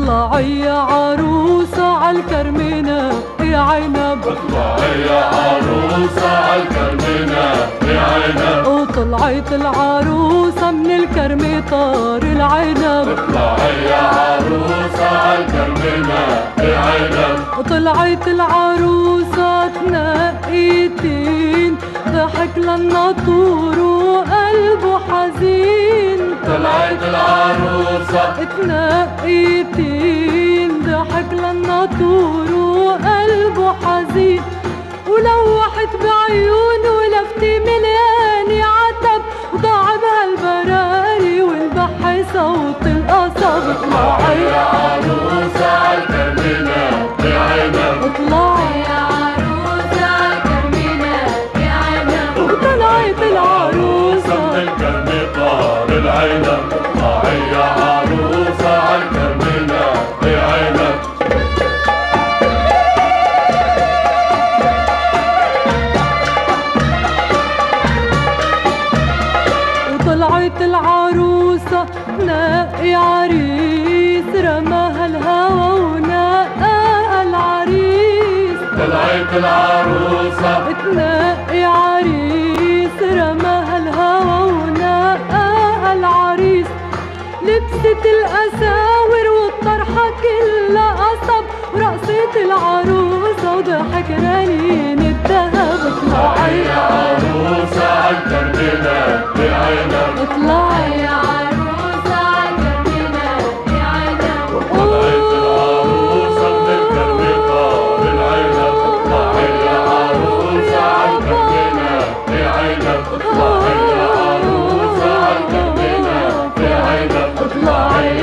اطلعي يا عروسة عالكرمنا يا عنب، اطلعي يا عروسة عالكرمنا يا عنب. وطلعت العروسة من الكرم طار العنب، اطلعي يا عروسة عالكرمنا يا عنب. وطلعت العروسة تنقيتين ضحك للناطور وقلبه حزين. طلعت العروسة تنقيتين ضحك للناطور وقلبه حزين، ولوحت بعيونه ولفتي مليانة عتب، وضاع بهالبراري والبحر صوت القصب. اطلعي يا عروسة عالكرمنا يا عنب. اطلعي يا عروسة عالكرمنا يا عنب. وطلعت العروسة من الكرم طار العنب. اطلعي يا عروسة عالكرمنا يا عنب. طلعت العروسة تنقي عريس، رماها الهوى ونقاها العريس. طلعت العروسة تنقي عريس، رماها الهوى ونقاها العريس. لبست الأساور والطرحة كلها قصب، ورقصت العروسة وضحك رنين الذهب. اطلعي يا عروسة عالكرمنا يا عنب. اطلعي يا عروسة عالكرمنا يا عنب. طلعت العروسة من الكرم طار العنب. اطلعي يا عروسة عالكرمنا يا عنب. اطلعي يا عروسة عالكرمنا يا عنب. اطلعي